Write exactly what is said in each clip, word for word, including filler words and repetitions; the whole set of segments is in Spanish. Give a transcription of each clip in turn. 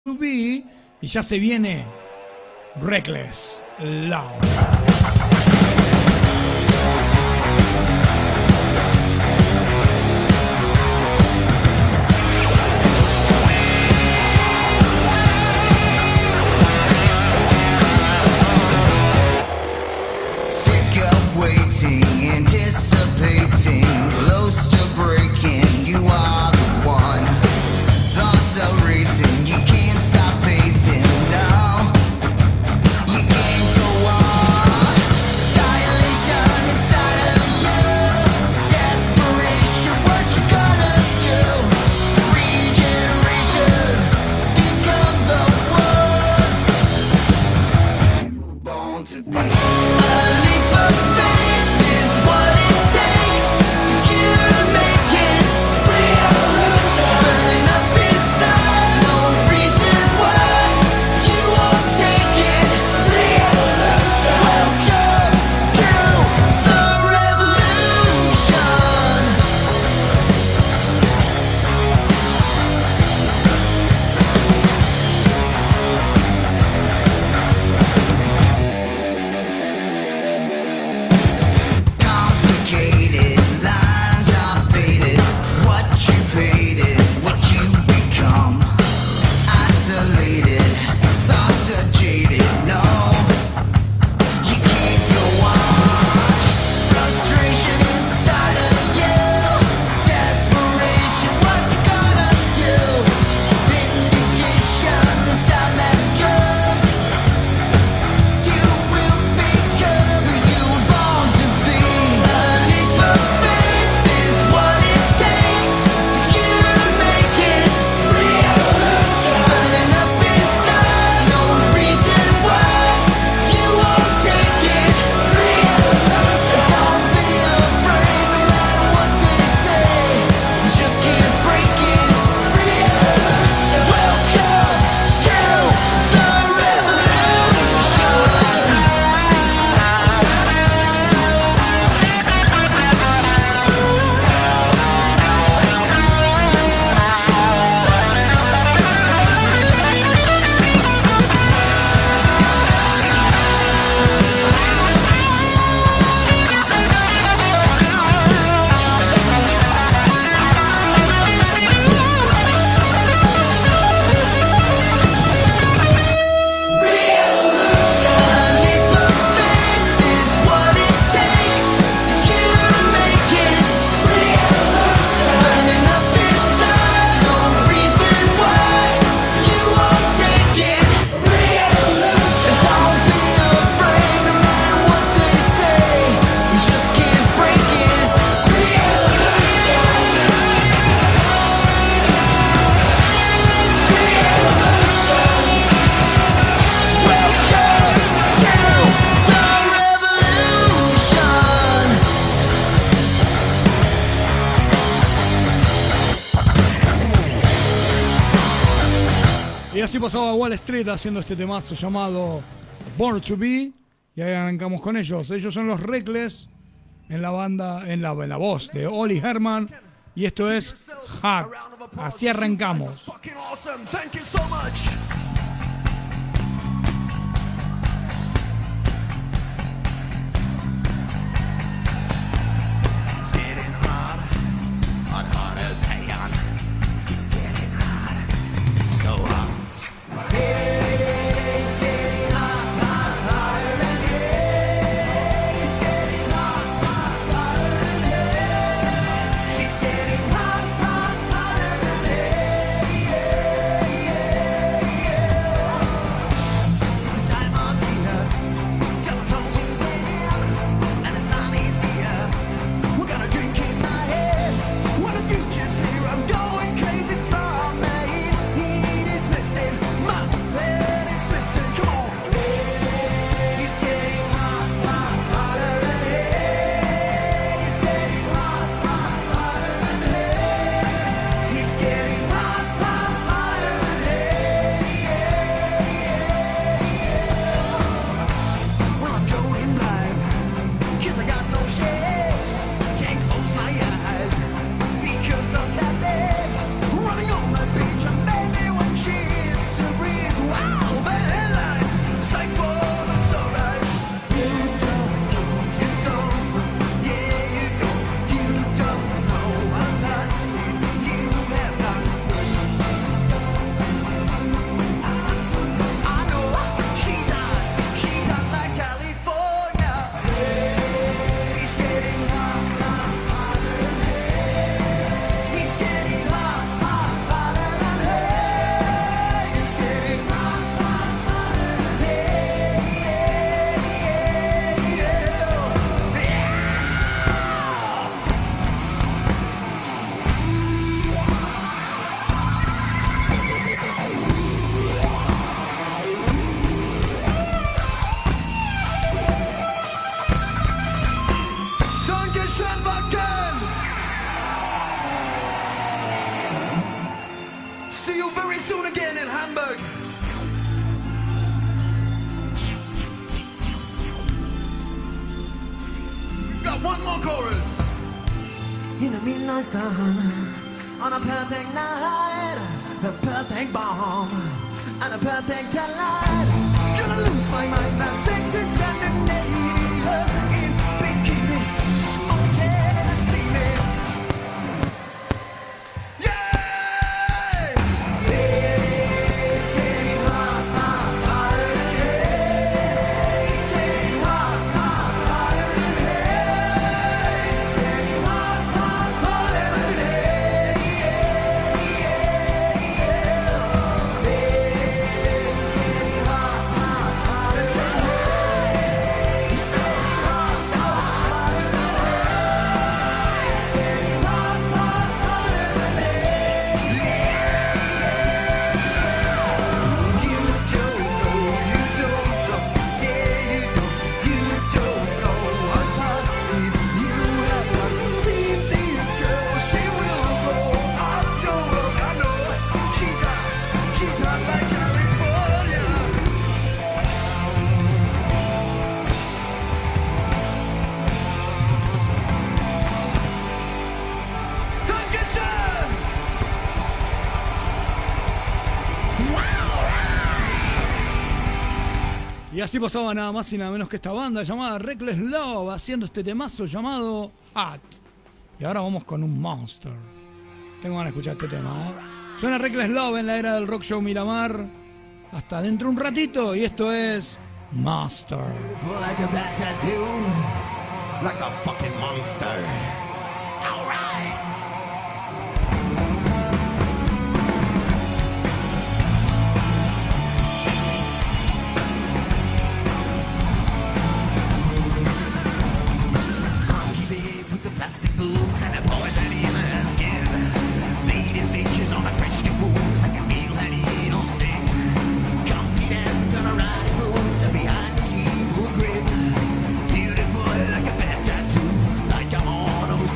Y ya se viene Reckless Love. Sick of waiting, anticipating, close to breaking. You are the one. Thoughts are racing, you can't stop pacing. No, you can't go on. Dilation inside of you, desperation. What you gonna do? Regeneration, become the one you were born to be. Y así pasaba Wall Street haciendo este temazo llamado Born to Be. Y ahí arrancamos con ellos. Ellos son los Reckless en la banda, en la, en la voz de Oli Herman. Y esto es Hack. Así arrancamos. It's getting hot, hot, hotter than hell. chorus. In the midnight sun, on a perfect night, the perfect bomb, and a perfect delight. Gonna lose my mind, that sexy Scandinavia in bikini. Okay, let's sing it. Yeah! It's getting hot, hot, hotter than hell. It's getting hot, hot, hotter than hell. It's getting hot, hot, hotter than hell. Yeah, yeah, yeah. It's getting hot, hot, hotter than hell. So hot, so hot, so hot. It's getting hot, hot, hotter than hell. You don't know, you don't know, yeah, you don't, you don't know what's hot if you have not seen this girl. She will blow up your world. I know she's hot, she's hot like California. Dankeschön! Y así pasaba nada más y nada menos que esta banda llamada Reckless Love haciendo este temazo llamado At. Y ahora vamos con un Monster. Tengo ganas de escuchar este tema, ¿eh? Suena Reckless Love en la era del Rock Show Miramar. Hasta dentro de un ratito y esto es Monster. Like a bad tattoo, like a fucking monster. Alright. Monkey babe with the plastic boobs and the poison in her skin. Bleeding stitches on my fresh new wounds. I can feel that needle stick. Confident on a riding moves and behind the evil grip. Beautiful like a bad tattoo, like I'm on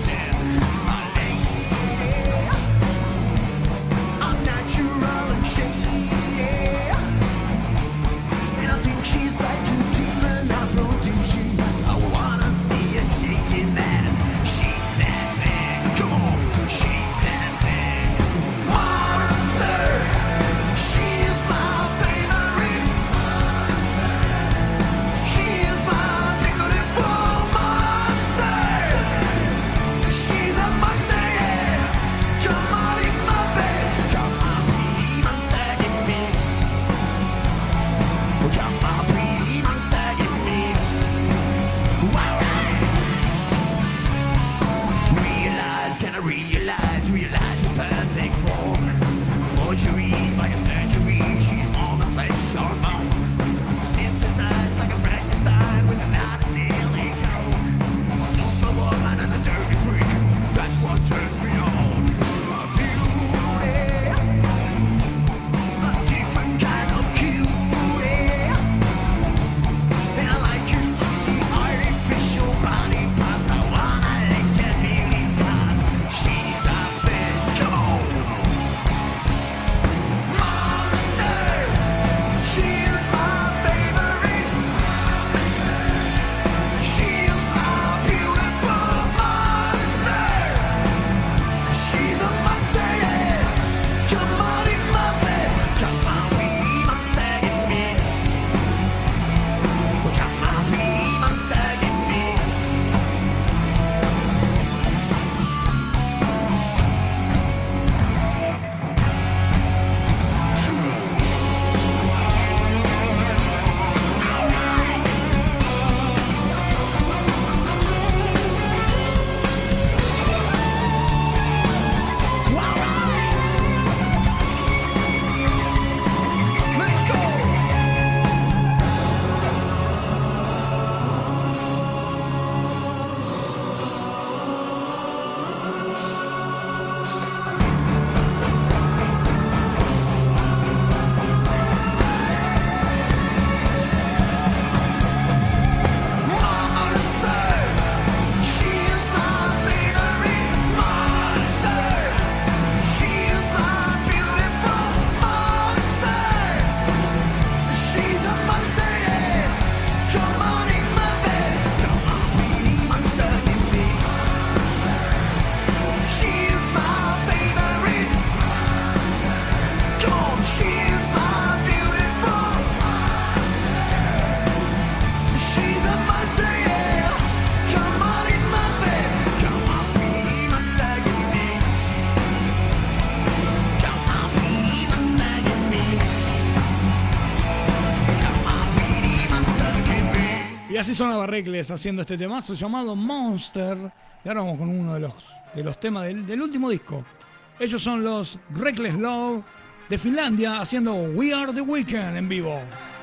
así sonaba Reckless haciendo este temazo llamado Monster. Y ahora vamos con uno de los, de los temas del, del último disco. Ellos son los Reckless Love de Finlandia haciendo We Are The Weeknd en vivo.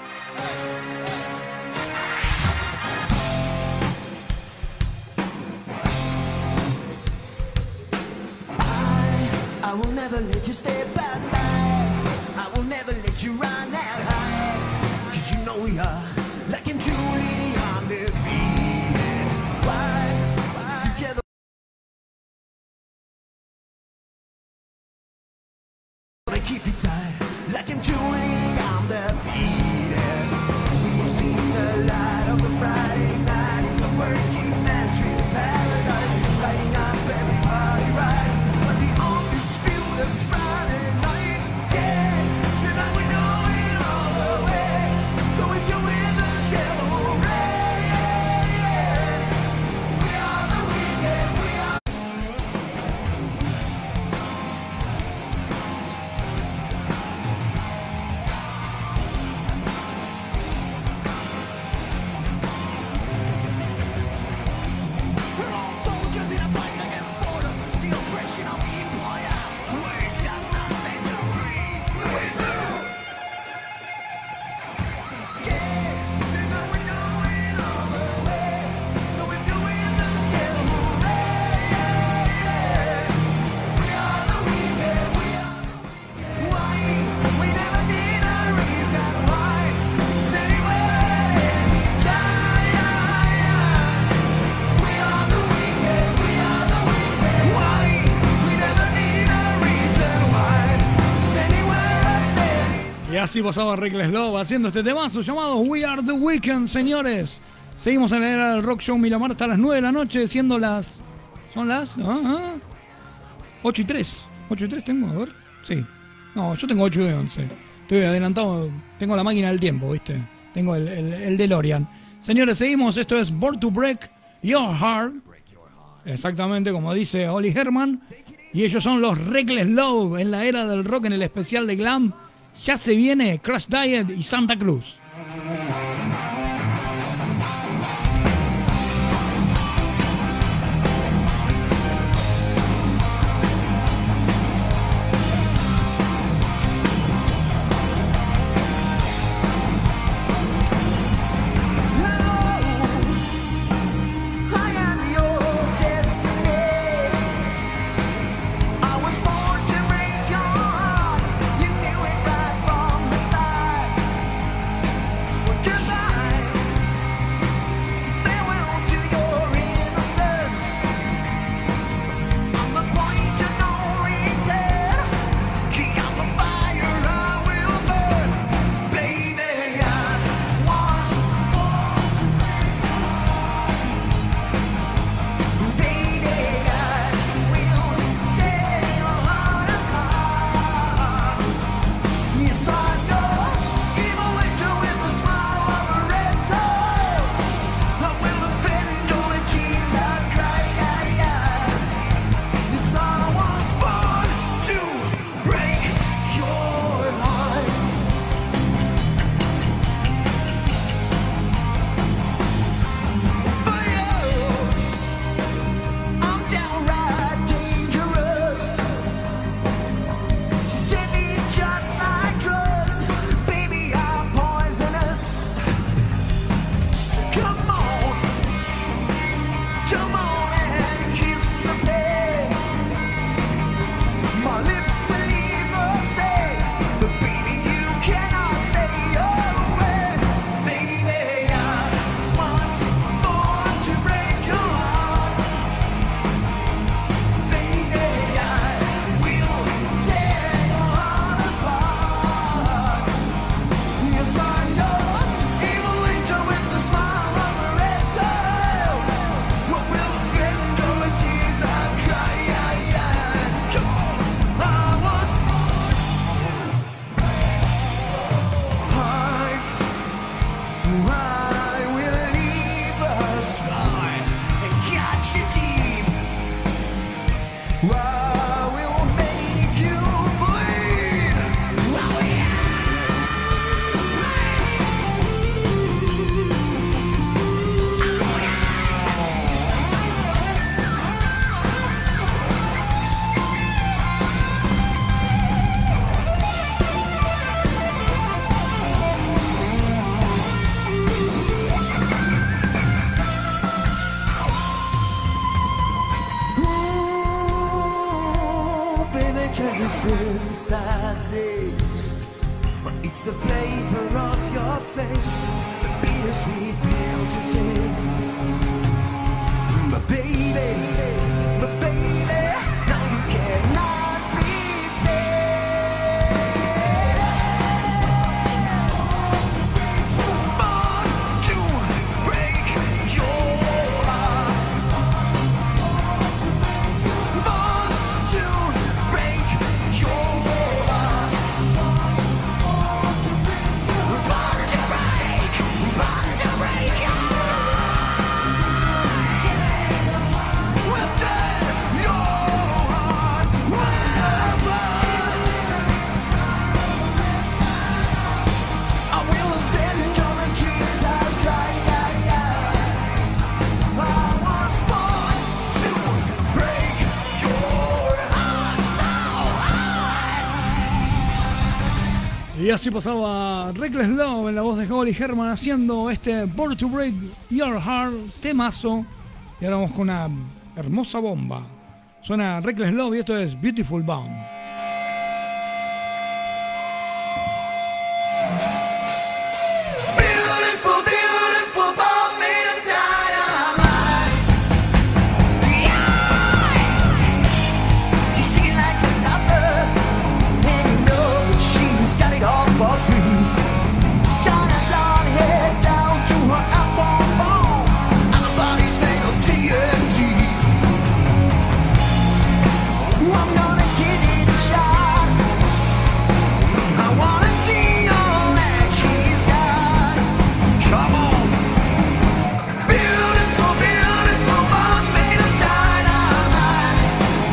I will never let you stay by side. I will never let you run that high. Cause you know we are like him truly undefeated. Why? Together they keep it tight. Like him truly undefeated. We have seen the light of the Friday night. It's a working man's real paradise. Lighting up everybody right. But the undisputed Friday night, yeah. Tonight we know it all the way. So if you're with us, yeah, hooray, yeah, yeah. We are the weekend, we are. We're all soldiers in a fight against boredom, the oppression of the employer. Work does not set you free. We do. Yeah, tonight we know it all the way. So if you're with us, yeah, hooray, yeah, yeah. We are the weekend, we are the weekend. Why? We never need a reason why. It's anywhere, anytime. We are the weekend, we are the weekend. Why? We never need a reason why. It's anywhere and anytime. Y así pasaba Reckless Love haciendo este temazo llamado We Are The Weeknd, señores. Seguimos en la era del Rock Show Miramar hasta las nueve de la noche, siendo las... ¿Son las? Ah, ah, ocho y tres. ocho y tres tengo, a ver. Sí. No, yo tengo ocho y once. Estoy adelantado, tengo la máquina del tiempo, ¿viste? Tengo el, el, el DeLorean. Señores, seguimos. Esto es Born to Break Your Heart. Exactamente como dice Oli Herman. Y ellos son los Reckless Love en la era del rock, en el especial de Glam. Ya se viene Crash Diet y Santa Cruz. I am your destiny. I was born to break your heart. You knew it right from the start. bad taste, but it's the flavor of your fate, the bittersweet pill to take. But baby, but baby, now you cannot be saved. Born to break your heart. Born to break your heart. Born to break, born to break your Y así pasaba Reckless Love en la voz de Holly Herman haciendo este Born to Break Your Heart temazo. Y ahora vamos con una hermosa bomba. Suena Reckless Love y esto es Beautiful Bomb. Beautiful, beautiful bomb made of dynamite. Yeah. You see like a lover, and you know that she's got it all for free. Got a blonde hair down to her elbow bone, and her body's made of T N T. I'm gonna give it a shot. I wanna see all that she's got. Come on. Beautiful, beautiful bomb made of dynamite.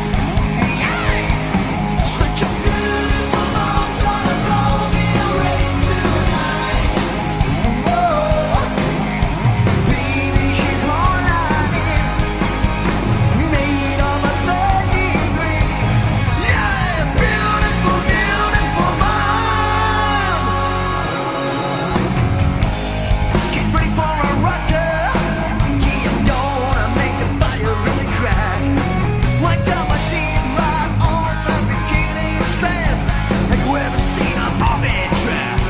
Yeah. Such a beautiful bomb, gonna blow me away tonight. Whoa. Baby, she's all I need. Made of a third degree. Yeah, beautiful, beautiful bomb. Get ready for a rocker. Yeah, I'm gonna make the fire really crack. Like got my teeth right on the bikini strap. Have you ever seen a bobbin trap?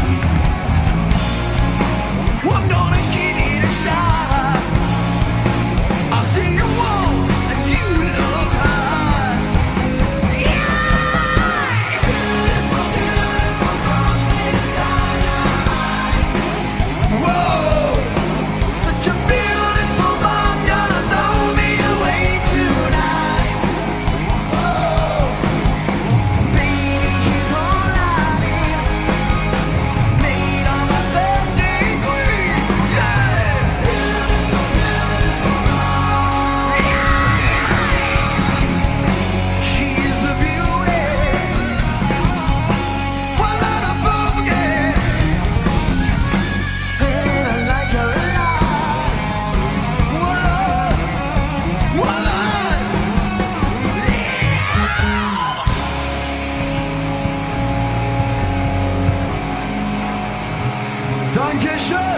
I'm gonna give it a shot. I'll see you all and you look hot. Yeah! Beautiful, beautiful bomb made of dynamite. Whoa! Such a beautiful bomb, gonna blow me away tonight. Whoa! Baby, she's all I need. Made of a third degree. Yeah! Beautiful, beautiful bomb. Yeah! She's a beauty. One lot of bomb again. And I like her a lot. Whoa, one lot. Yeah. Dankeschön.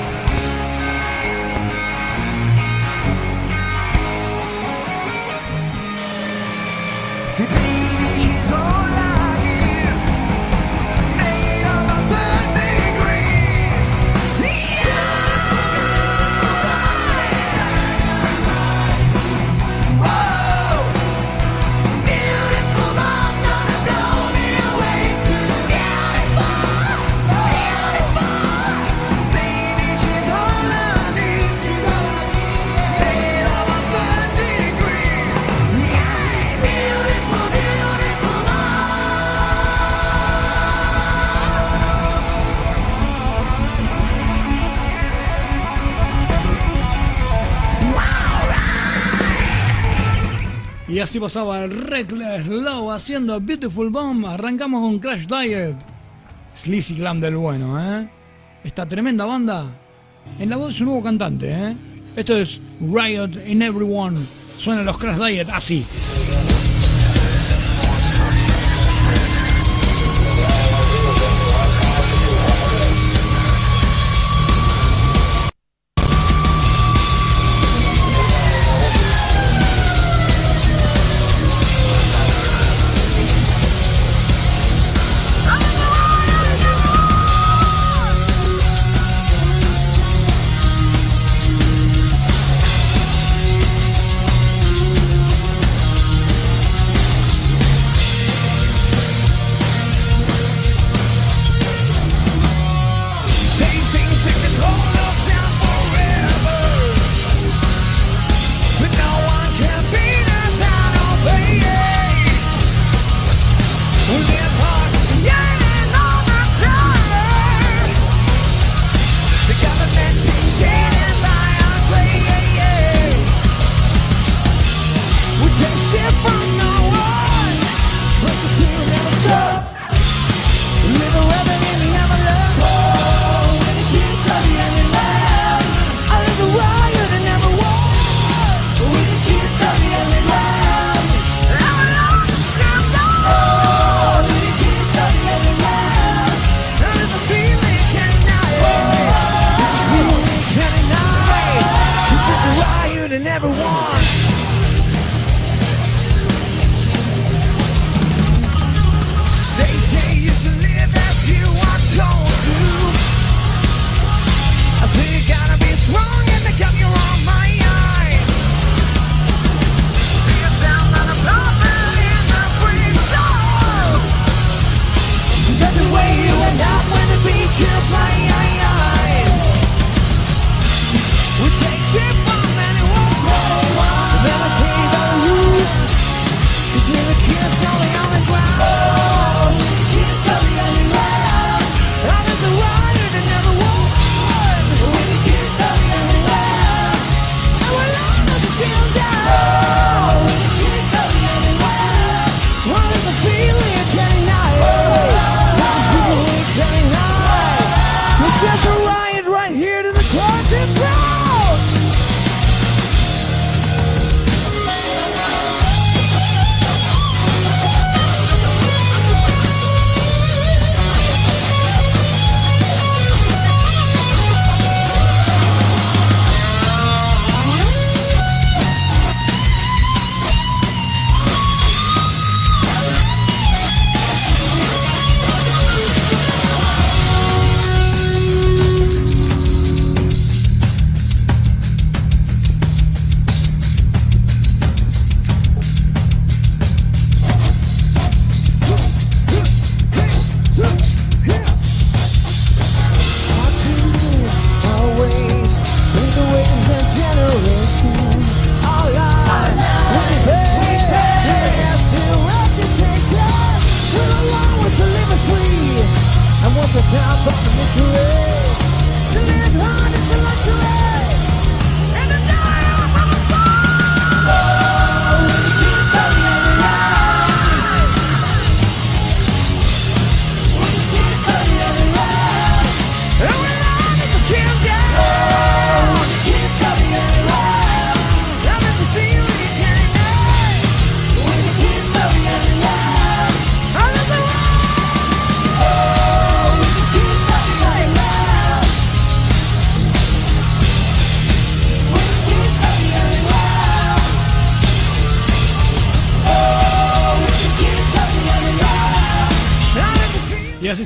Baby, she's all I need. Made of a third degree. Whoa! Beautiful bomb, gonna blow me away tonight. Beautiful, beautiful. Baby, she's all I need. Made of a third degree. Yeah, beautiful, beautiful bomb. Y así pasaba Reckless Love haciendo Beautiful Bomb. Arrancamos con Crash Diet. Sleazy Glam del bueno, ¿eh? Esta tremenda banda. En la voz de su nuevo cantante, ¿eh? Esto es Riot in Everyone. Suenan los Crash Diet así.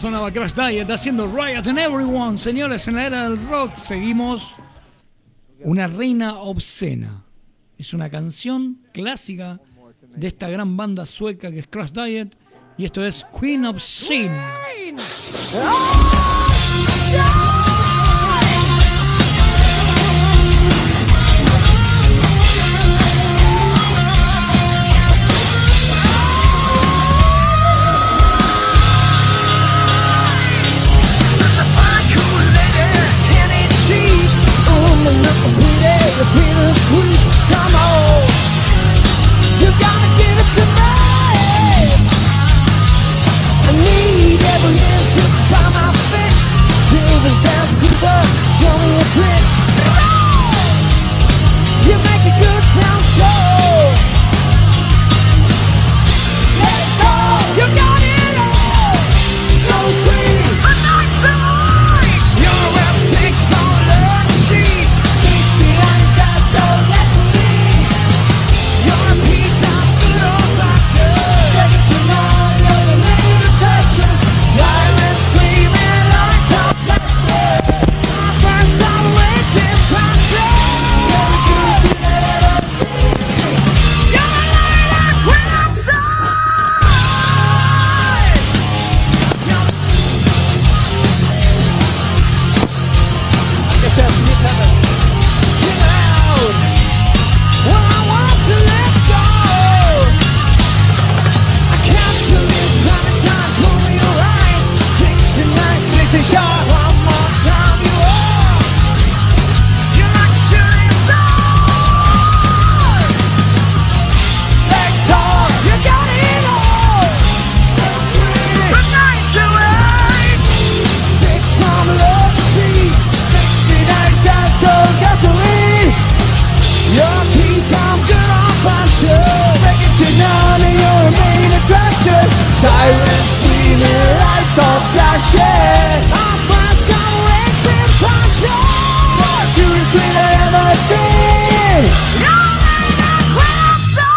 sonaba Crash Diet haciendo Riot and Everyone. Señores, en la era del rock seguimos Una reina obscena. Es una canción clásica de esta gran banda sueca que es Crash Diet. Y esto es Queen of Sin. Come on, you gotta give it to me. I need every inch by my fist. Till the dance to the show me a trick. You make a good sound slow. Let it go, you got it all. So sweet, a nice side. You're a six dollar sheet. So gasoline, you're a piece of good old vodka. Second to none, you're the main attraction. Sirens screaming, lights up flashing. My first salvation passion. You're the goose you ever seen. You're a lady when I'm side. I guess that's me, Pepper. Well, I want to let go. I can't believe prime time, pull me right. sixty-nine, sixty shot. One more time, you are. You're like a shooting star. Legs tall, you got it all. So sweet, but nice to wait. Six palm love machine. sixty-nine shots of gasoline. You're a piece of good old fashioned. Second to none and you're a main attraction. Sirens screaming, lights all flashing. Our first salvation passion. What you sweet I ever seen. You're a queen outside.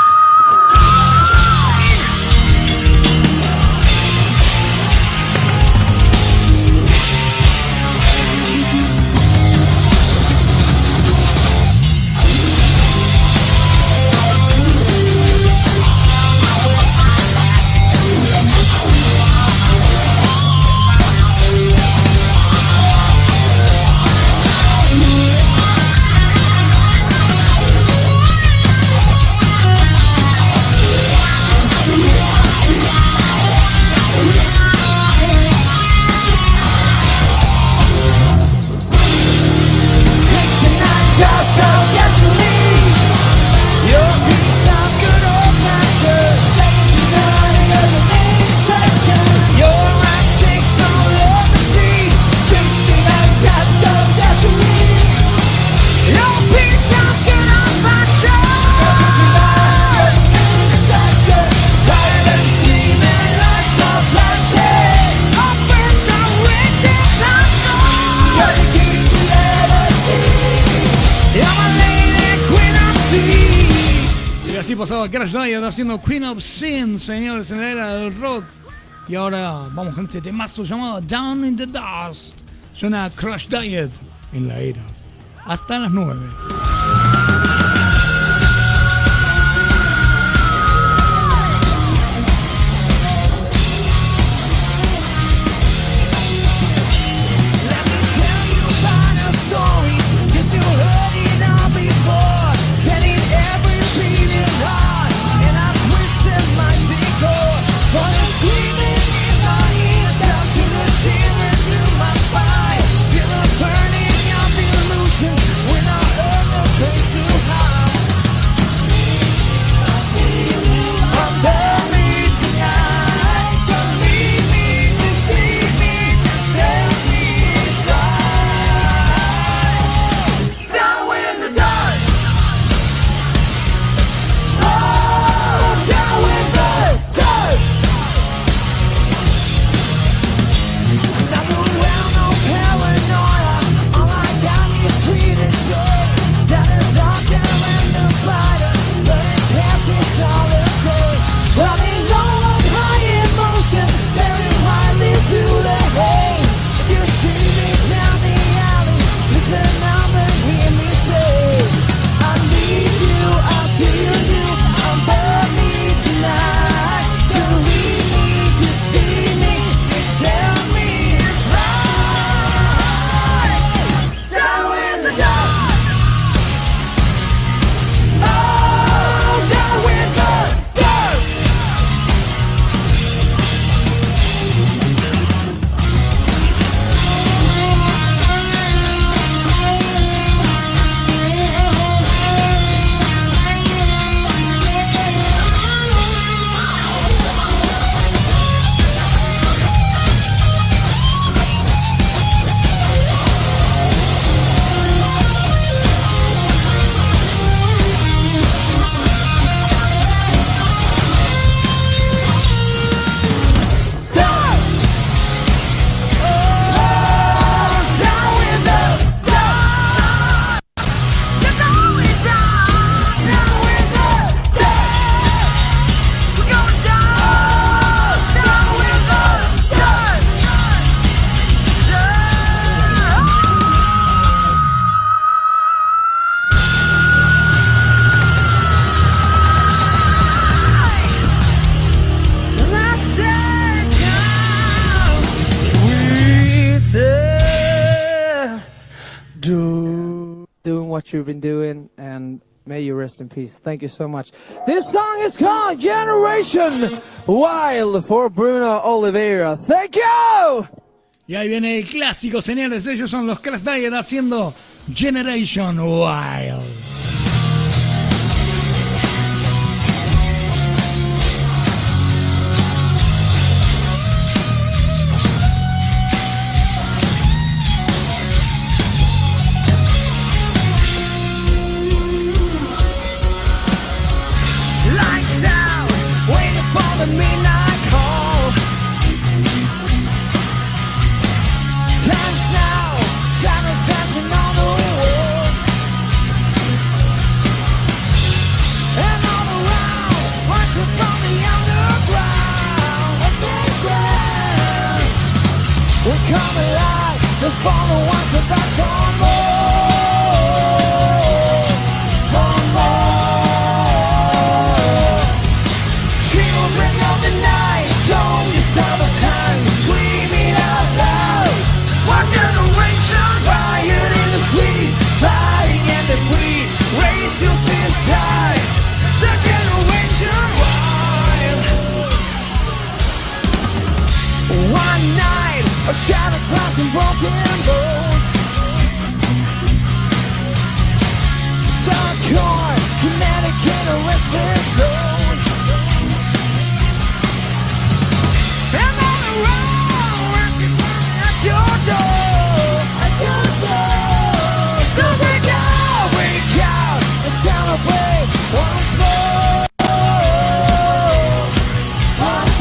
Así pasaba Crash Diet haciendo Queen of Sin, señores, en la era del rock. Y ahora vamos con este temazo llamado Down in the Dust. Suena Crash Diet en la era. Hasta las nueve. Burning of illusions when I heard the what you've been doing, and may you rest in peace. Thank you so much. This song is called Generation Wild for Bruno Oliveira. Thank you! Y ahí viene el clásico, señores. Ellos son los Crash Diet haciendo Generation Wild. Lights out, waiting for the midnight call. Time's now, shadows dancing on the wall. And all around, voices from the underground. Underground. We're coming alive, the fallen ones are back for more. For more. Children of the night, soldiers of the time, screaming out loud. One generation riot in the streets, fighting and the free. Raise your fist high, the generation wild. One night, a shattered glass and broken bones. Dark core, kinetic and a restless zone. And all around, we're at your door, at your door. So wake up, wake out, and celebrate once more, once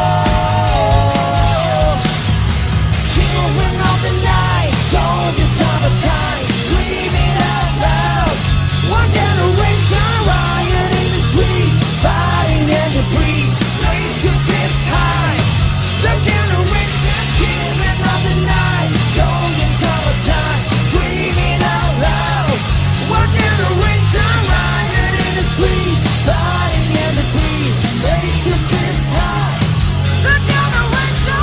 more. Children of the night, soldiers of the time, screaming out loud. One generation riot in the streets, fighting and debris. Raise your fist high. The generation, children of the night, soldiers of the time, screaming out loud. One generation riot in the streets, fighting and debris. Raise your fist high. The generation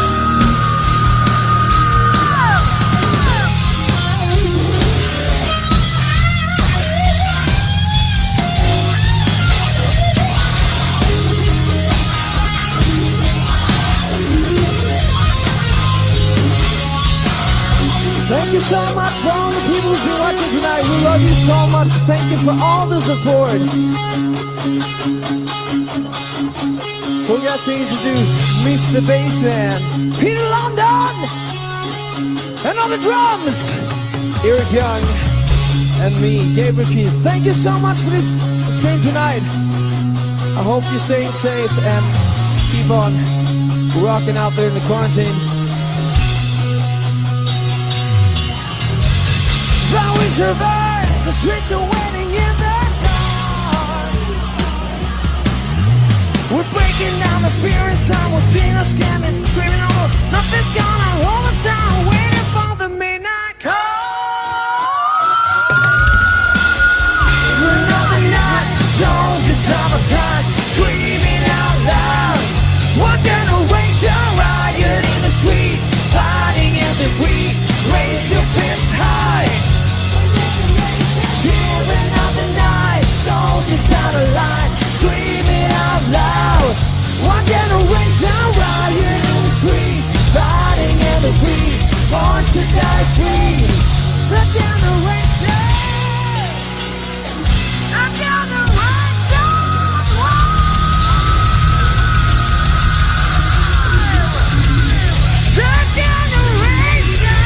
Thank you so much for all the people who've been watching tonight. We love you so much. Thank you for all the support. Forgot to introduce Mister Bassman, Peter London, and on the drums, Eric Young, and me, Gabriel Keys. Thank you so much for this stream tonight. I hope you're staying safe and keep on rocking out there in the quarantine. But we survive, the streets are waiting in the dark. We're breaking down the fear inside, we're seeing us scamming, screaming over, nothing's gonna hold us down, waiting for the midnight call. Another night, soldiers of a time, screaming out loud. One generation riot in the streets, fighting every week, raise your fist high. Children of the night, soldiers out of line, screaming out loud. One generation riot in the street, fighting every week, born to die free. The generation, a generation wild. The generation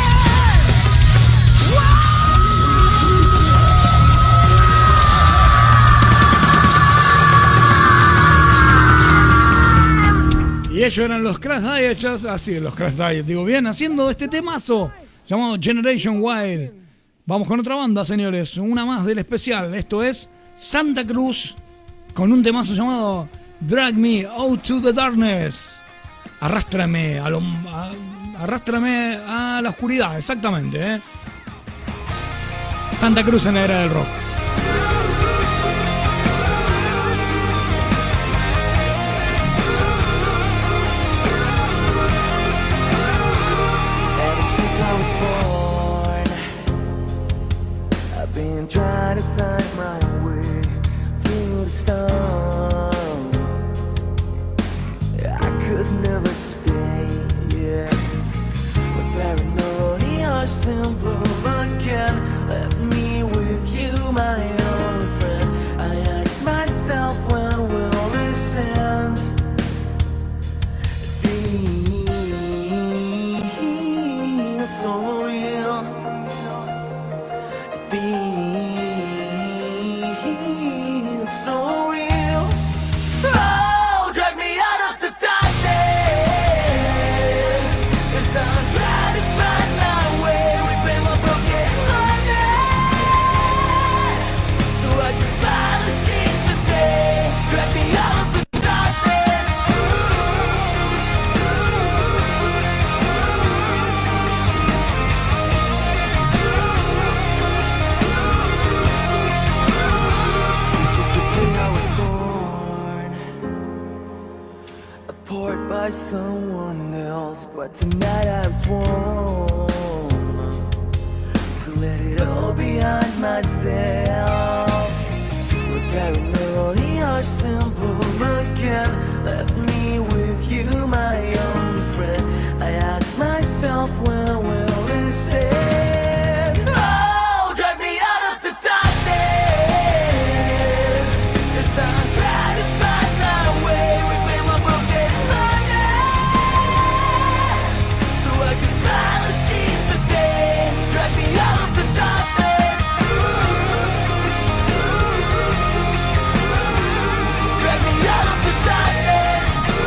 wild. Y ellos eran los Crash Diet, así, los Crash Diet, digo bien, haciendo este temazo llamado Generation Wild. Vamos con otra banda, señores, una más del especial. Esto es Santa Cruz con un temazo llamado Drag Me Out to the Darkness. Arrástrame a, lo, a, arrástrame a la oscuridad, exactamente, ¿eh? Santa Cruz en la era del rock. But tonight I've sworn to let it all behind myself. Repairing the road, your simple again left me with you, my only friend. I ask myself, when will this end? Oh, drag me out of the darkness, 'cause I'm trying to find my way within my broken heart, so I can finally seize the day. Drag me out of the darkness, drag me out of the darkness.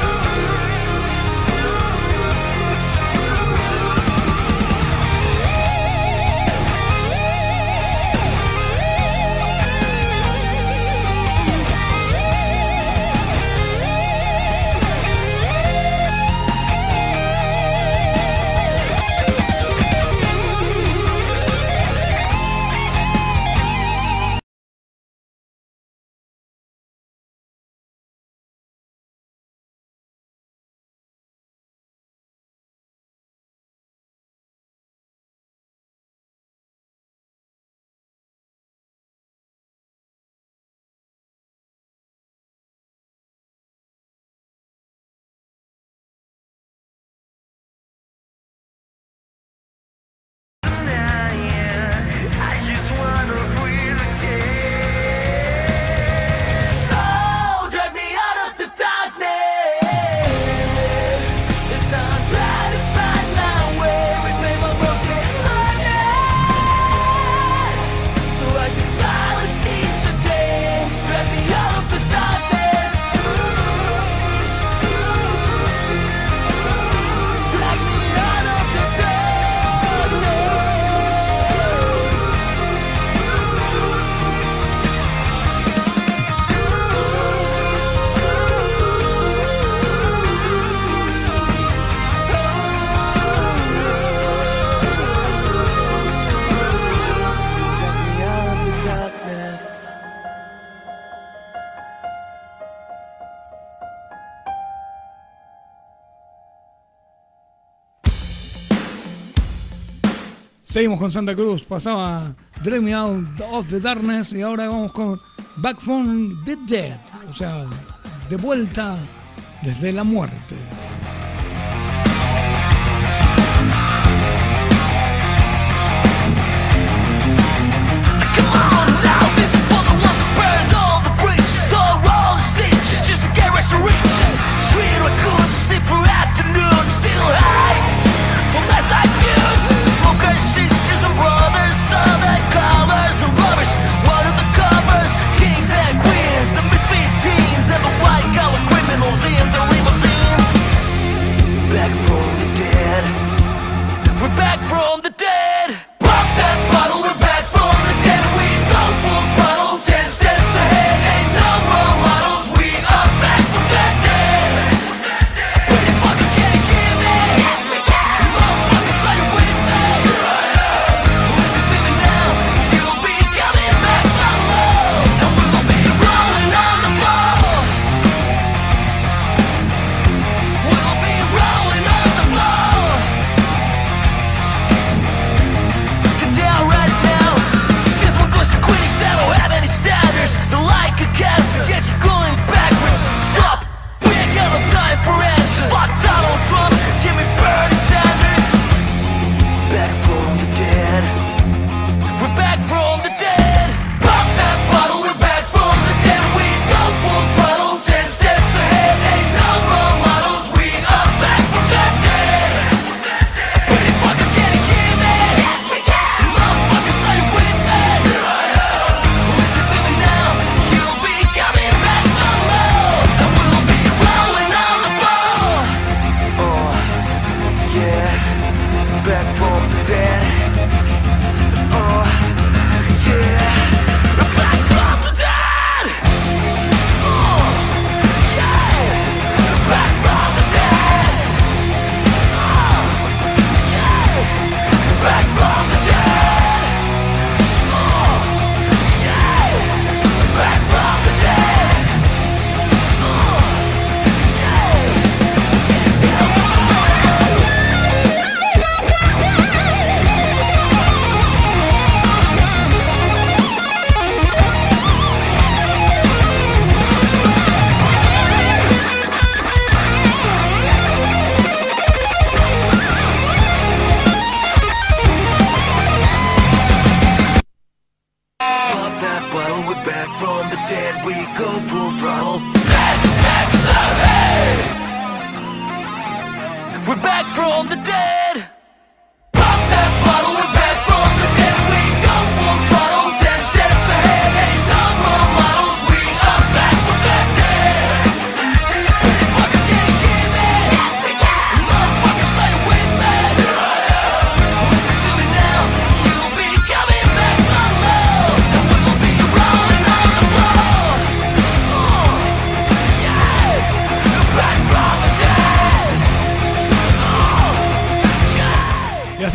Seguimos con Santa Cruz, pasaba Drag Me Out of the Darkness y ahora vamos con Back from the Dead, o sea, de vuelta desde la muerte. Sisters and brothers, southern colors and rubbish. What are the covers? Kings and queens, the misfit teens, and the white collar criminals in the limousines. Back from the dead, we're back from the dead. Pop that bottle, we're back from the dead. We go full throttle, ten steps ahead. Ain't no role models, we are back from the dead. But you fucking can't hear me. Yes, we can. Motherfuckers, are you with me? Listen to me now, you'll be coming back from low, and we'll be rolling on the floor. We'll be rolling on the floor.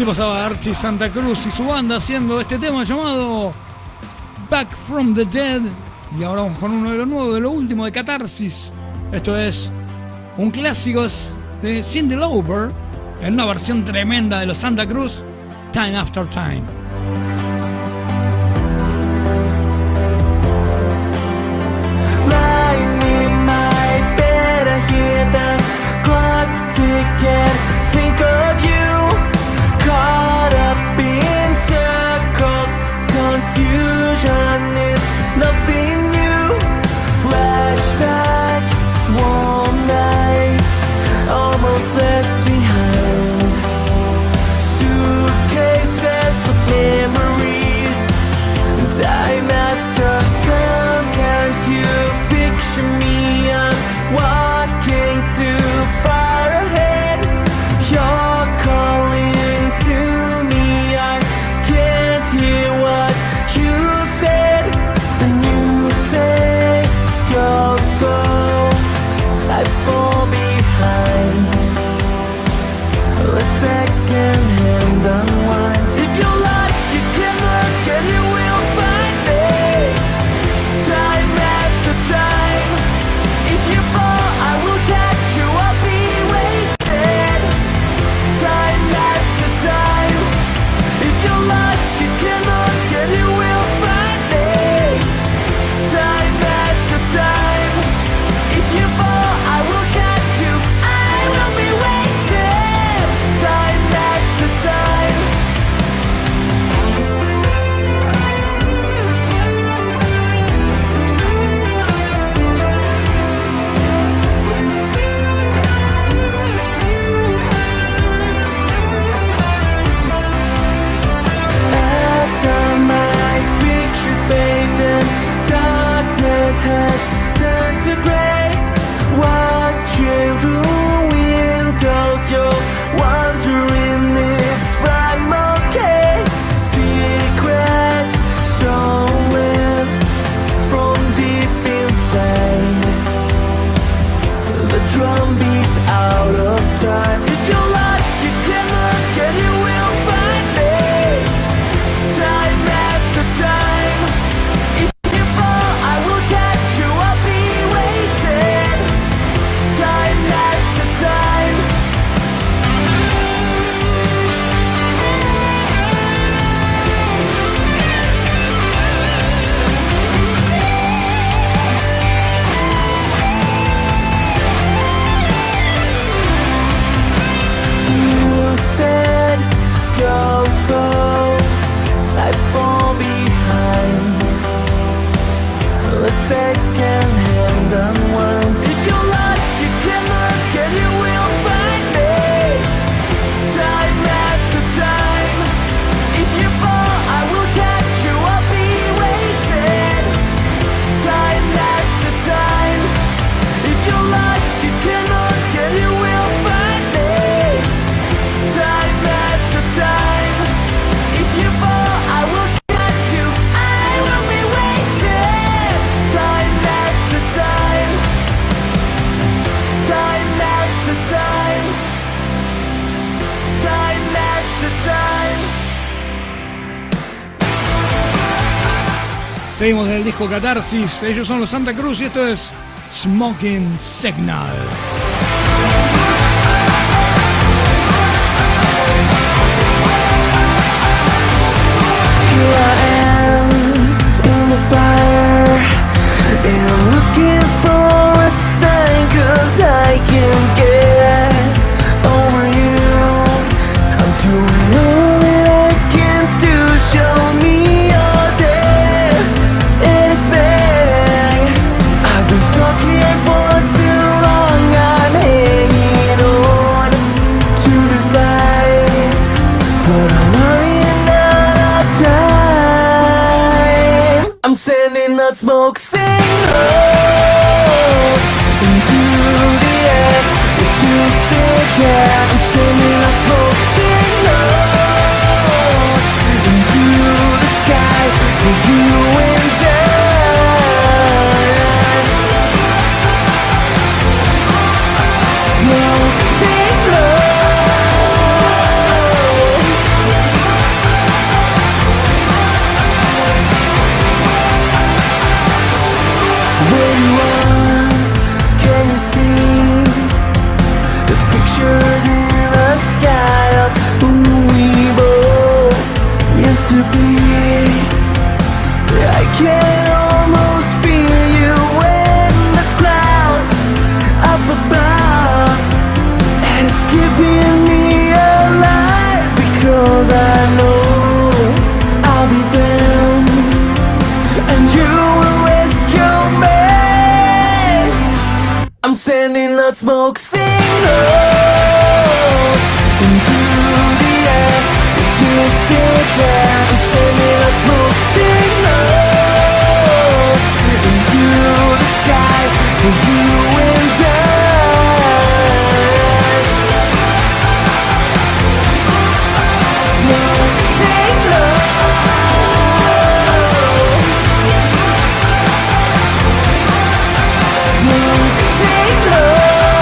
Así pasaba Archie Santa Cruz y su banda haciendo este tema llamado Back from the Dead. Y ahora vamos con uno de los nuevos, de lo último de Catarsis. Esto es un clásico de Cyndi Lauper en una versión tremenda de los Santa Cruz, Time After Time. Lying in my bed, I hear the clock ticking. Think of you, caught up in circles. Confusion is nothing new. Flashback, warm nights, almost left behind. Suitcases of memories, time after. Sometimes you picture me, I'm walking too far ahead. You're calling to me, I can't hear what you said. Then you say, go slow, I fall behind. A second hand unwinds. If you're lost, you can look and you will find me. Time after time. If you fall, I will catch you, I'll be waiting. Time after time. If you're lost, you can look and you will find me. Time after time. If you fall, I will catch you, I will be waiting. Time after time. After my picture fades and darkness has turned to gray, watching through windows, you're wondering if I'm okay. Secrets stolen from deep inside. The drum beats out of time. If you're lost, you can look and you will find me. Time after time. If you fall, I will catch you, I'll be waiting. Time after time. You said, go slow, I fall behind. A second hand unwinds. If you're lost, you can look and you will find me. Time after time. If you fall, I will catch you, I'll be waiting. Time after time. If you're lost, you can look and you will find me. Time after time. If you fall, I will catch you, I will be waiting. Time after time. Time after time. Time after time. Seguimos en el disco Catarsis. Ellos son los Santa Cruz y esto es Smoking Signal. Here I am in the fire, and I'm looking for a sign, 'cause I can't get over you. I'm doing all that I can do. Show me you're there. Anything. I've been stuck here for too long. I'm hanging on to this light, but I'm running out of time. I'm sending out smoke signals into the air. If you still care, I'm sending out smoke signals into the sky for you and I. Smoke signals. to be. I can almost feel you in the clouds up above, and it's keeping me alive because I know I'll be found and you will rescue me. I'm sending out smoke signals into the air, but you still care. I'm sending out smoke signals into the sky for you and I. Smoke signals, smoke signals.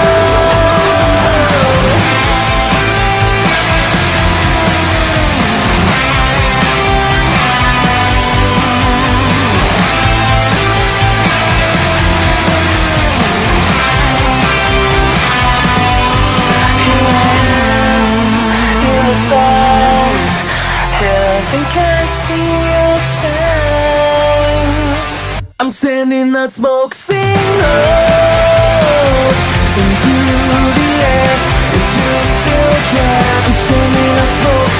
I'm sending out smoke signals into the air, but you still care. I'm sending out smoke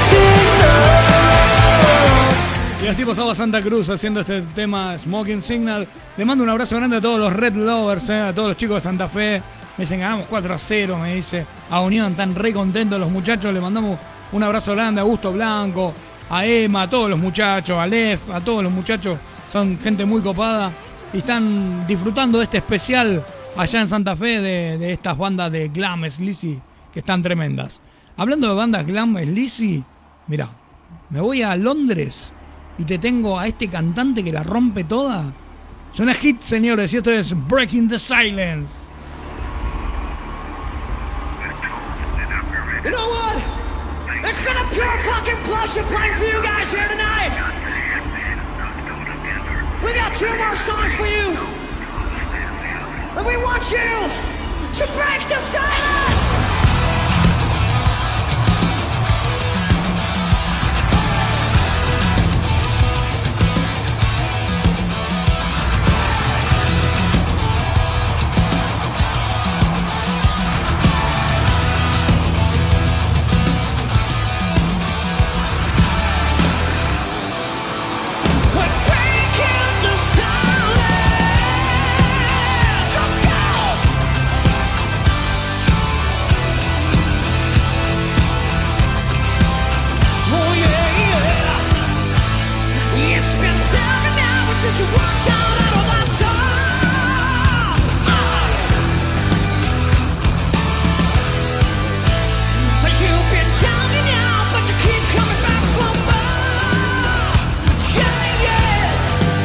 signals. Y así pasaba Santa Cruz haciendo este tema Smoking Signal. Le mando un abrazo grande a todos los Red Lovers, eh, a todos los chicos de Santa Fe. Me dicen ganamos cuatro a cero, me dice. A Unión, tan re contentos los muchachos. Le mandamos un abrazo grande a Augusto Blanco, a Emma, a todos los muchachos, a Lef, a todos los muchachos. Son gente muy copada y están disfrutando de este especial allá en Santa Fe de, de estas bandas de glam, sleazy, que están tremendas. Hablando de bandas glam, sleazy, mirá, me voy a Londres y te tengo a este cantante que la rompe toda. Suena hit, señores, y esto es Breaking the Silence. You know what? It's been a pure fucking pleasure playing for you guys here tonight. We got two more songs for you. And we want you to break the silence. Since you walked out out of my time, but you've been telling me now, but you keep coming back for more. Yeah, yeah.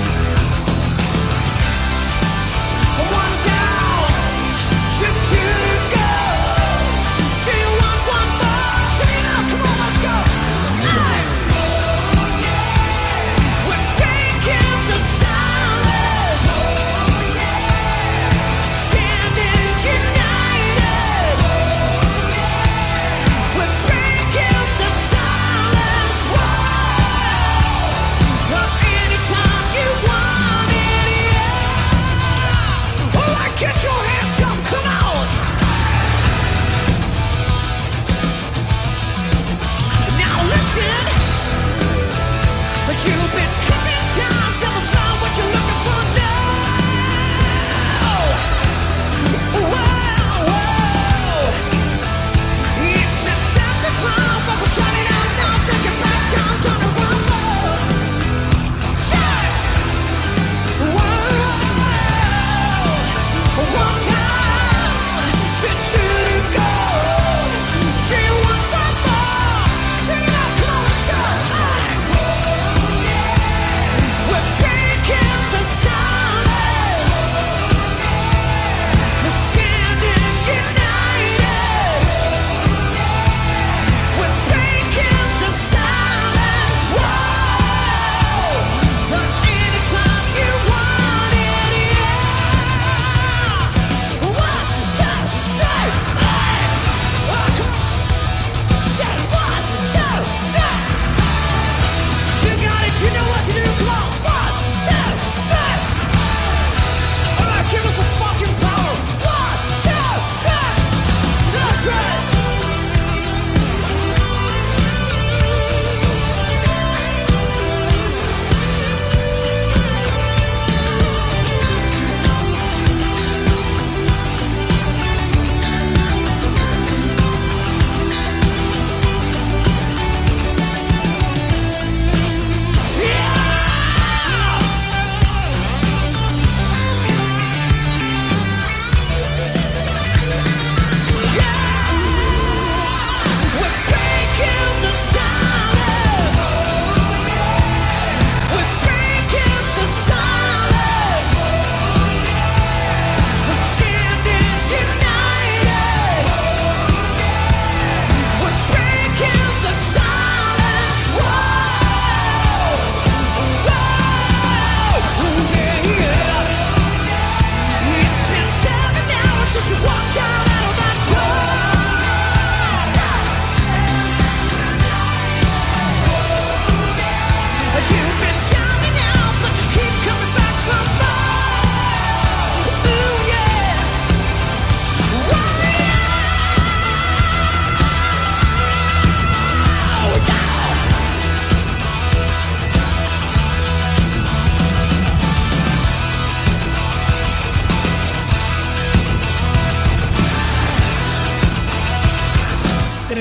One down, two to go. Do you want one more? Say it out, come on, let's go. Time. We're breaking the silence.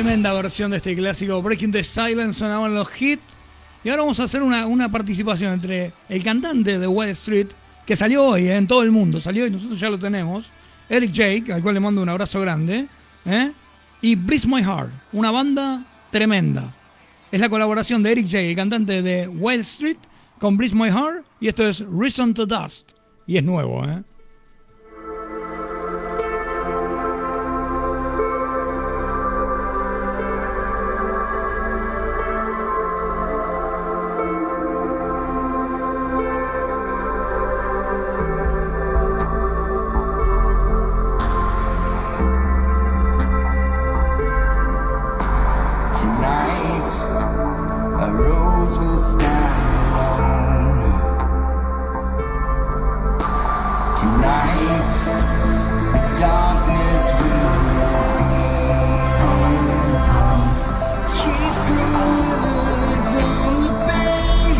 Tremenda versión de este clásico Breaking the Silence, sonaban los hits. Y ahora vamos a hacer una, una participación entre el cantante de Wild Street, que salió hoy, eh, en todo el mundo, salió y nosotros ya lo tenemos, Eric Jake, al cual le mando un abrazo grande, ¿eh? Y Bless My Heart, una banda tremenda. Es la colaboración de Eric Jake, el cantante de Wild Street, con Bless My Heart, y esto es Reason to Dust. Y es nuevo, ¿eh? A rose will stand alone. Tonight, the darkness will be home. She's grown withered from the pain,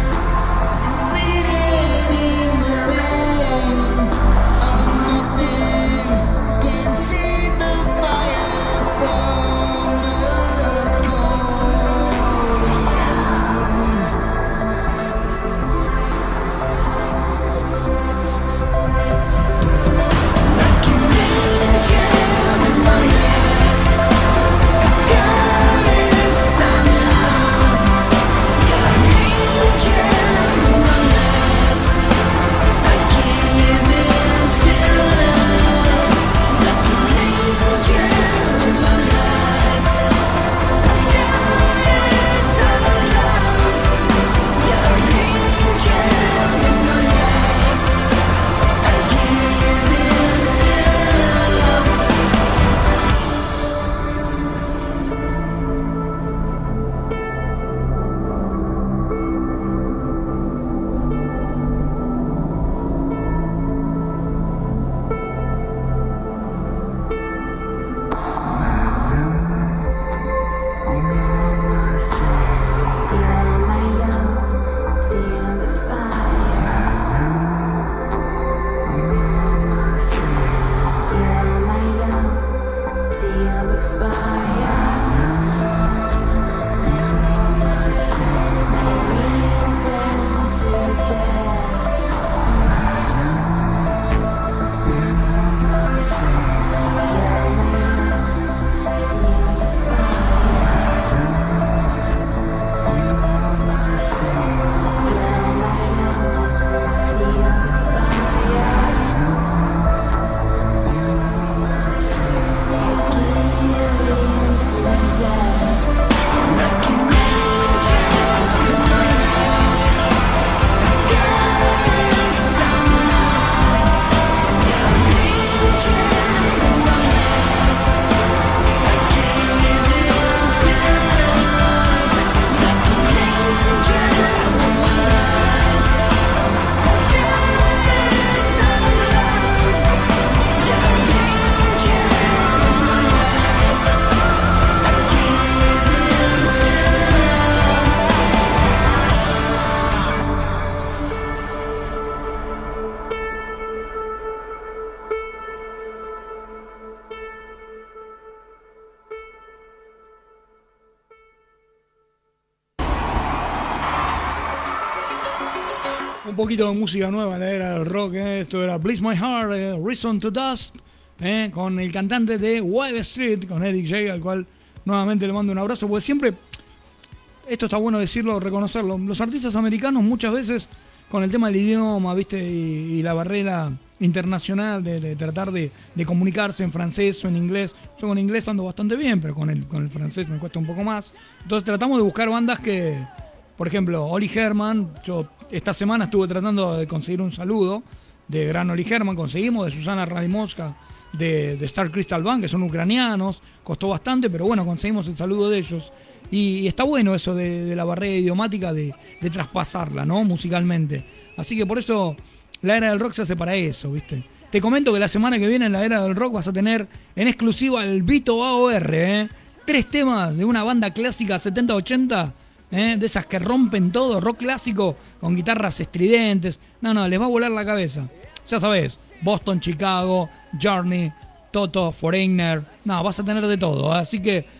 bleeding in the rain. Oh, nothing can see the fire from the cold ground. Like an angel in my nest, goddess of love. You're an angel in my nest. I give in to love. Like an angel in my nest, goddess of love. You're an angel in my nest. I give in to love. Un poquito de música nueva en la era del rock, ¿eh? Esto era Bless My Heart, eh, Reason to Dust, ¿eh? Con el cantante de Wild Street, con Eric Jake, al cual nuevamente le mando un abrazo, porque siempre, esto está bueno decirlo, reconocerlo, los artistas americanos muchas veces con el tema del idioma, ¿viste? Y, y la barrera internacional de, de tratar de, de comunicarse en francés o en inglés. Yo con inglés ando bastante bien, pero con el, con el francés me cuesta un poco más. Entonces tratamos de buscar bandas que, por ejemplo, Oli Herman, yo esta semana estuve tratando de conseguir un saludo de gran Oli Herman, conseguimos de Susana Radimoska, de, de Star Crystal Band, que son ucranianos, costó bastante, pero bueno, conseguimos el saludo de ellos. Y, y está bueno eso de, de la barrera idiomática, de, de traspasarla, ¿no? Musicalmente. Así que por eso la era del rock se hace para eso, ¿viste? Te comento que la semana que viene en la era del rock vas a tener en exclusiva el Vito A O R, ¿eh? Tres temas de una banda clásica setenta ochenta, ¿eh? De esas que rompen todo, rock clásico, con guitarras estridentes. No, no, les va a volar la cabeza. Ya sabés, Boston, Chicago, Journey, Toto, Foreigner. No, vas a tener de todo, ¿eh? Así que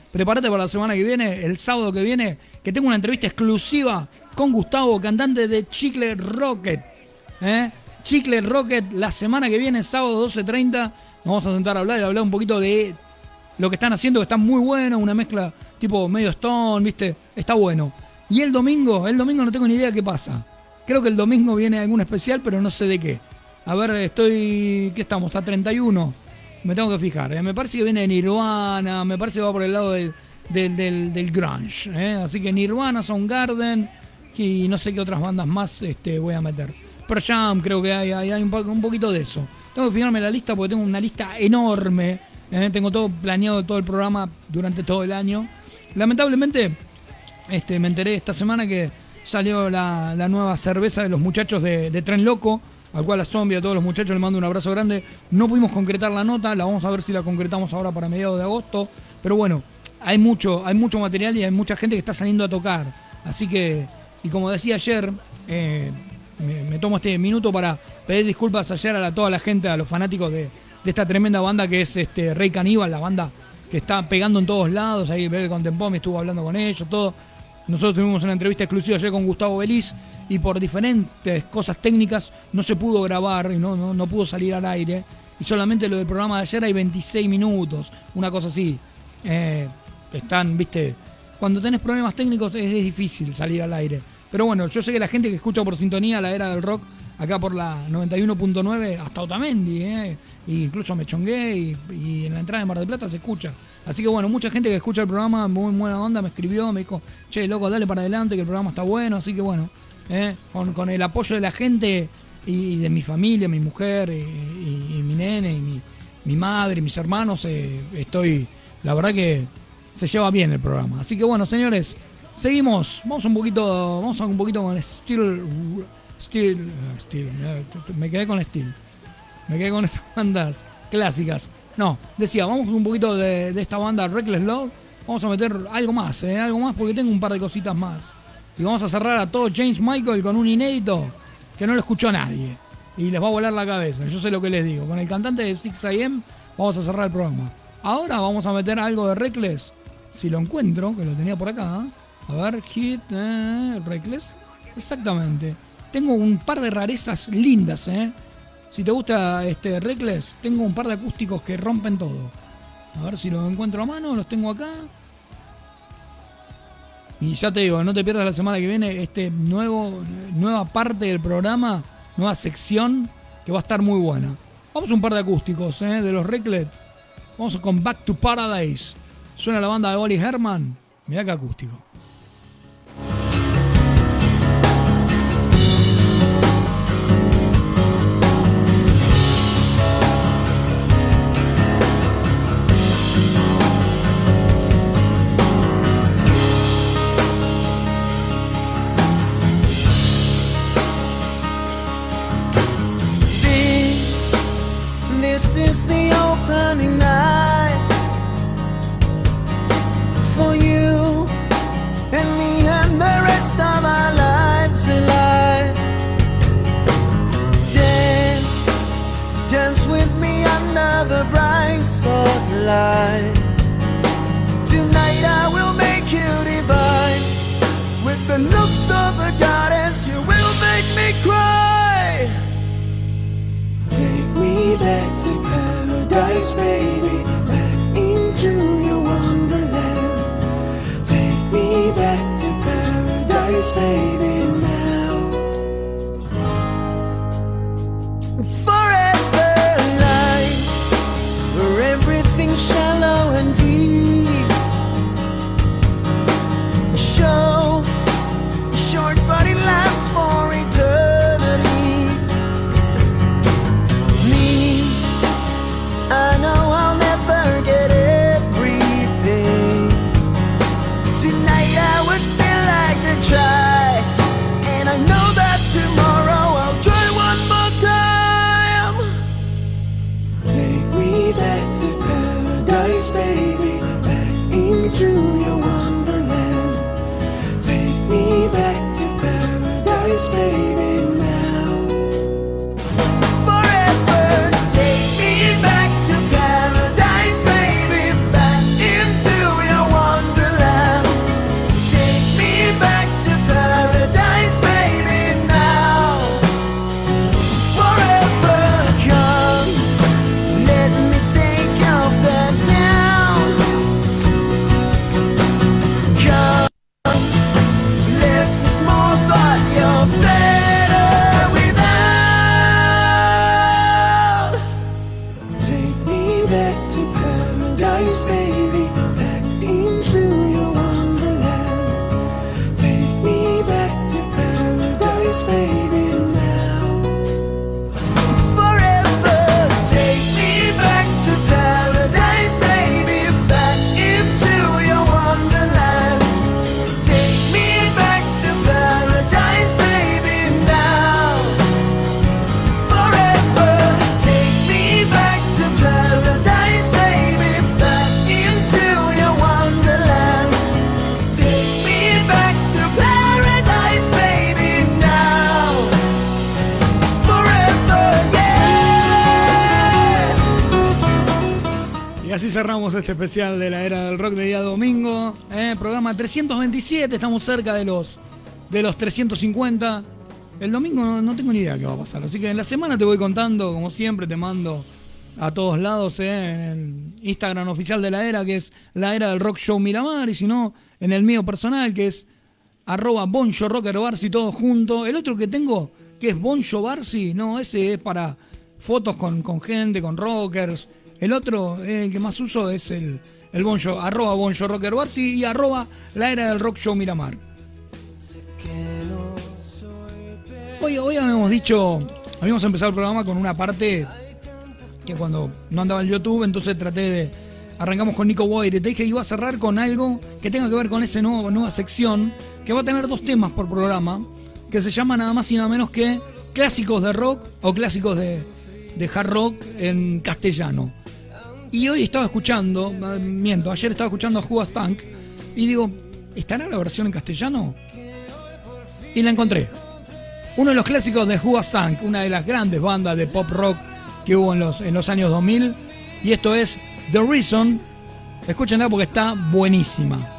prepárate para la semana que viene, el sábado que viene, que tengo una entrevista exclusiva con Gustavo, cantante de Chicle Rocket. ¿eh? Chicle Rocket, la semana que viene, sábado doce treinta, nos vamos a sentar a hablar y hablar un poquito de lo que están haciendo, que está muy bueno, una mezcla tipo medio Stone, ¿viste? Está bueno. Y el domingo, el domingo no tengo ni idea qué pasa. Creo que el domingo viene algún especial, pero no sé de qué. A ver, estoy... ¿Qué estamos? A treinta y uno. Me tengo que fijar. ¿eh? Me parece que viene Nirvana, me parece que va por el lado del, del, del, del grunge. ¿eh? Así que Nirvana, Soundgarden y no sé qué otras bandas más este, voy a meter. Pearl Jam creo que hay, hay, hay un, po- un poquito de eso. Tengo que fijarme la lista porque tengo una lista enorme. ¿eh? Tengo todo planeado, todo el programa durante todo el año. Lamentablemente, este, me enteré esta semana que salió la, la nueva cerveza de los muchachos de, de Tren Loco, al cual a Zombie, a todos los muchachos les mando un abrazo grande. No pudimos concretar la nota, la vamos a ver si la concretamos ahora para mediados de agosto. Pero bueno, hay mucho, hay mucho material y hay mucha gente que está saliendo a tocar. Así que, y como decía ayer, eh, me, me tomo este minuto para pedir disculpas ayer a la, toda la gente, a los fanáticos de, de esta tremenda banda que es este Rey Caníbal, la banda que está pegando en todos lados. Ahí Bebe Contempomi estuvo hablando con ellos, todo. Nosotros tuvimos una entrevista exclusiva ayer con Gustavo Beliz y por diferentes cosas técnicas no se pudo grabar y no, no, no pudo salir al aire. Y solamente lo del programa de ayer hay veintiséis minutos, una cosa así. Eh, están, viste, cuando tenés problemas técnicos es, es difícil salir al aire. Pero bueno, yo sé que la gente que escucha por sintonía la era del rock, acá por la noventa y uno punto nueve, hasta Otamendi, eh, y incluso me chongué y, y en la entrada de Mar del Plata se escucha. Así que bueno, mucha gente que escucha el programa, muy buena onda, me escribió, me dijo, che, loco, dale para adelante, que el programa está bueno. Así que bueno, eh, con, con el apoyo de la gente y de mi familia, mi mujer, y, y, y mi nene, y mi, mi madre, y mis hermanos, eh, estoy, la verdad que se lleva bien el programa. Así que bueno, señores, seguimos, vamos un poquito, vamos a un poquito con Steel, Steel, Steel, me quedé con Steel, me quedé con esas bandas clásicas. No, decía, vamos un poquito de, de esta banda Reckless Love. Vamos a meter algo más, ¿eh? Algo más porque tengo un par de cositas más. Y vamos a cerrar a todo James Michael con un inédito que no lo escuchó nadie. Y les va a volar la cabeza, yo sé lo que les digo. Con el cantante de six a m vamos a cerrar el programa. Ahora vamos a meter algo de Reckless. Si lo encuentro, que lo tenía por acá. A ver, Hit, eh, Reckless. Exactamente. Tengo un par de rarezas lindas, ¿eh? Si te gusta este Reckless, tengo un par de acústicos que rompen todo. A ver si los encuentro a mano, los tengo acá. Y ya te digo, no te pierdas la semana que viene este nuevo nueva parte del programa, nueva sección que va a estar muy buena. Vamos a un par de acústicos, ¿eh? De los Reckless. Vamos con Back to Paradise. Suena la banda de Oli Herman. Mirá qué acústico. This is the opening night for you and me and the rest of our lives alive. Dance, dance with me under the bright spotlight. Tonight I will make you divine. With the looks of a goddess, you will make me cry. Take me back to paradise, baby, back into your wonderland. Take me back to paradise, baby, now. Forever light, where everything's shallow and deep. Show, short but it lasts for eternity. I know I'll never get everything. Tonight I would still like to try. baby, now. Forever, take me back to paradise, baby, back into your wonderland. Take me back to paradise, baby, now. Forever, take me back to paradise, baby, back into your wonderland. Take me back to paradise, baby, now. Forever, yeah. Y así cerramos este especial de la era del rock de día domingo. ¿eh? Programa trescientos veintisiete, estamos cerca de los, de los trescientos cincuenta. El domingo no, no tengo ni idea qué va a pasar. Así que en la semana te voy contando, como siempre, te mando a todos lados ¿eh? en el Instagram oficial de la era, que es la era del rock show Miramar. Y si no, en el mío personal, que es arroba Boncho Rocker Barsi, todo junto. El otro que tengo, que es Boncho Barsi, no, ese es para fotos con, con gente, con rockers. El otro, eh, el que más uso, es el, el Boncho, arroba Boncho Rocker Barsi y arroba la era del rock show Miramar. Hoy, hoy habíamos dicho, habíamos empezado el programa con una parte que cuando no andaba en YouTube, entonces traté de... Arrancamos con Nico Boyd, te dije que iba a cerrar con algo que tenga que ver con esa nueva, nueva sección, que va a tener dos temas por programa, que se llama nada más y nada menos que clásicos de rock o clásicos de, de hard rock en castellano. Y hoy estaba escuchando, miento, ayer estaba escuchando a Who Was Tank y digo, ¿estará la versión en castellano? Y la encontré. Uno de los clásicos de Who Was Tank, una de las grandes bandas de pop rock que hubo en los, en los años dos mil. Y esto es The Reason. Escúchenla porque está buenísima.